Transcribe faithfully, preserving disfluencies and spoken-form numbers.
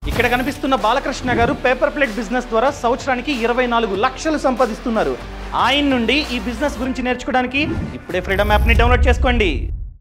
ఇక్కడ కనిపిస్తున్న బాలకృష్ణ గారు పేపర్ ప్లేట్ బిజినెస్ ద్వారా సంవత్సరానికి ఇరవై నాలుగు లక్షలు సంపాదిస్తున్నారు. ఆయన నుండి ఈ బిజినెస్ గురించి నేర్చుకోవడానికి ఇప్పుడే ఫ్రీడమ్ యాప్ని డౌన్లోడ్ చేసుకోండి.